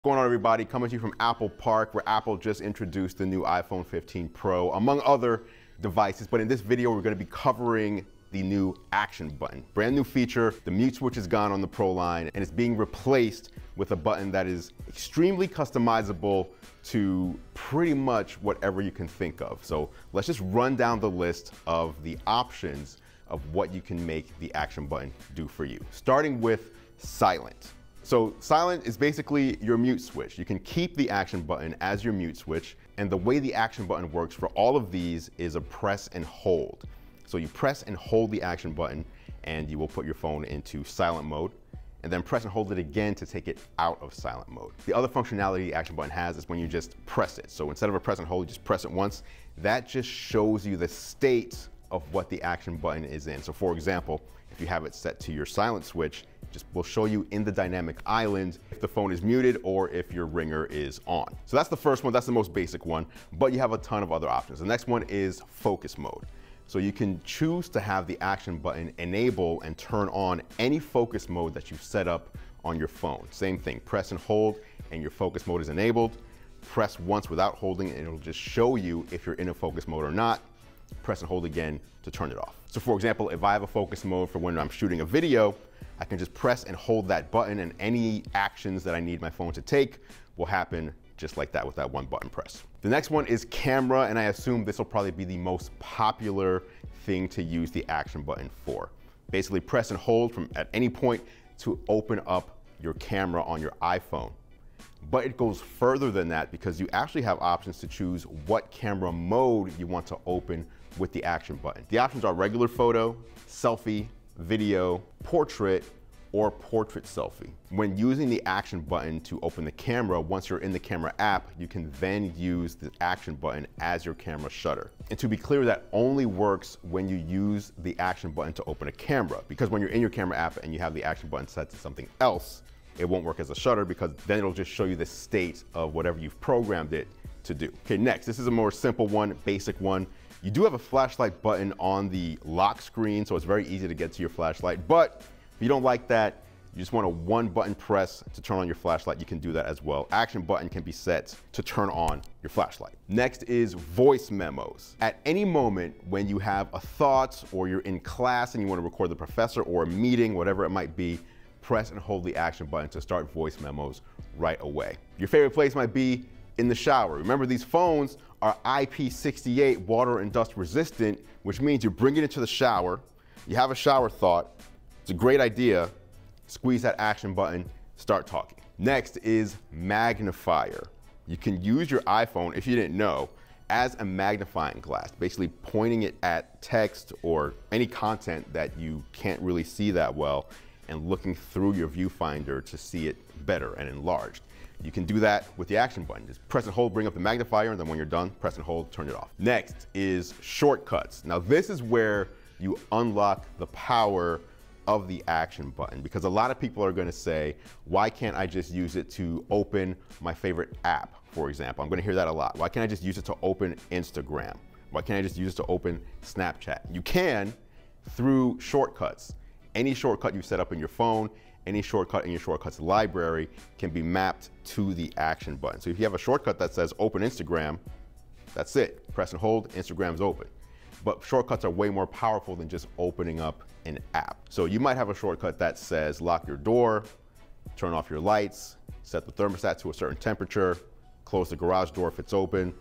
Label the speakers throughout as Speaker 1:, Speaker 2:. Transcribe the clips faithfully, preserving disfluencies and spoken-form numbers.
Speaker 1: What's going on, everybody? Coming to you from Apple Park, where Apple just introduced the new iPhone fifteen Pro, among other devices. But in this video, we're going to be covering the new action button. Brand new feature. The mute switch is gone on the Pro line, and it's being replaced with a button that is extremely customizable to pretty much whatever you can think of. So let's just run down the list of the options of what you can make the action button do for you. Starting with silent. So silent is basically your mute switch. You can keep the action button as your mute switch, and the way the action button works for all of these is a press and hold. So you press and hold the action button, and you will put your phone into silent mode, and then press and hold it again to take it out of silent mode. The other functionality the action button has is when you just press it. So instead of a press and hold, you just press it once. That just shows you the state of what the action button is in. So for example, if you have it set to your silent switch, just will show you in the dynamic island if the phone is muted or if your ringer is on. So that's the first one, that's the most basic one, but you have a ton of other options. The next one is focus mode. So you can choose to have the action button enable and turn on any focus mode that you set up on your phone. Same thing, press and hold and your focus mode is enabled. Press once without holding and it'll just show you if you're in a focus mode or not. Press and hold again to turn it off. So for example, if I have a focus mode for when I'm shooting a video, I can just press and hold that button and any actions that I need my phone to take will happen just like that with that one button press. The next one is camera, and I assume this will probably be the most popular thing to use the action button for. Basically press and hold from at any point to open up your camera on your iPhone. But it goes further than that because you actually have options to choose what camera mode you want to open with the action button. The options are regular photo, selfie, video, portrait, or portrait selfie. When using the action button to open the camera, once you're in the camera app, you can then use the action button as your camera shutter. And to be clear, that only works when you use the action button to open a camera, because when you're in your camera app and you have the action button set to something else, it won't work as a shutter because then it'll just show you the state of whatever you've programmed it to do. Okay, next, this is a more simple one, basic one. You do have a flashlight button on the lock screen, so it's very easy to get to your flashlight. But if you don't like that, you just want a one button press to turn on your flashlight, you can do that as well. Action button can be set to turn on your flashlight. Next is voice memos. At any moment when you have a thought or you're in class and you want to record the professor or a meeting, whatever it might be, press and hold the action button to start voice memos right away. Your favorite place might be in the shower. Remember, these phones are I P sixty-eight water and dust resistant, which means you bring it into the shower, you have a shower thought, it's a great idea, squeeze that action button, start talking. Next is magnifier. You can use your iPhone, if you didn't know, as a magnifying glass, basically pointing it at text or any content that you can't really see that well and looking through your viewfinder to see it better and enlarged. You can do that with the action button. Just press and hold, bring up the magnifier, and then when you're done, press and hold, turn it off. Next is shortcuts. Now this is where you unlock the power of the action button, because a lot of people are gonna say, why can't I just use it to open my favorite app, for example? I'm gonna hear that a lot. Why can't I just use it to open Instagram? Why can't I just use it to open Snapchat? You can through shortcuts. Any shortcut you set up in your phone, any shortcut in your shortcuts library can be mapped to the action button. So if you have a shortcut that says open Instagram, that's it. Press and hold, Instagram's open. But shortcuts are way more powerful than just opening up an app. So you might have a shortcut that says lock your door, turn off your lights, set the thermostat to a certain temperature, close the garage door if it's open,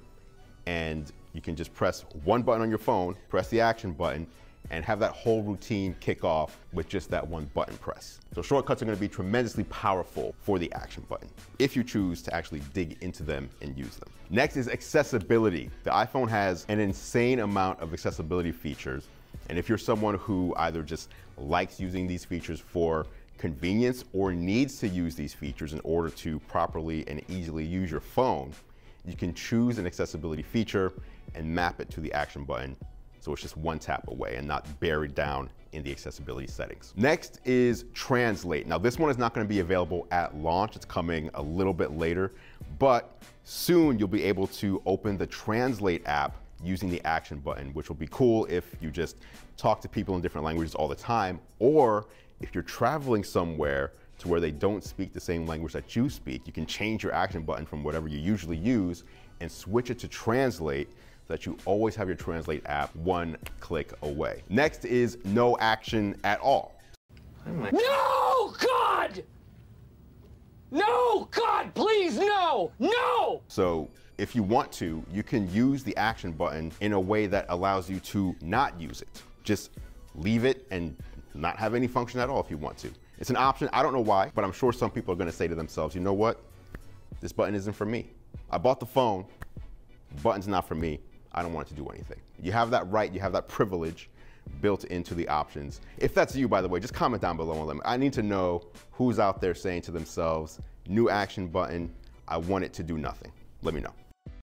Speaker 1: and you can just press one button on your phone, press the action button, and have that whole routine kick off with just that one button press. So shortcuts are going to be tremendously powerful for the action button if you choose to actually dig into them and use them. Next is accessibility. The iPhone has an insane amount of accessibility features, and if you're someone who either just likes using these features for convenience or needs to use these features in order to properly and easily use your phone, you can choose an accessibility feature and map it to the action button. So it's just one tap away and not buried down in the accessibility settings. Next is translate. Now this one is not going to be available at launch. It's coming a little bit later, but soon you'll be able to open the translate app using the action button, which will be cool if you just talk to people in different languages all the time, or if you're traveling somewhere to where they don't speak the same language that you speak. You can change your action button from whatever you usually use and switch it to translate so that you always have your Translate app one click away. Next is no action at all.
Speaker 2: No, God! No, God, please, no, no!
Speaker 1: So if you want to, you can use the action button in a way that allows you to not use it. Just leave it and not have any function at all if you want to. It's an option. I don't know why, but I'm sure some people are going to say to themselves, you know what? This button isn't for me. I bought the phone. Button's not for me. I don't want it to do anything. You have that right. You have that privilege built into the options. If that's you, by the way, just comment down below and let me. I need to know who's out there saying to themselves, new action button. I want it to do nothing. Let me know.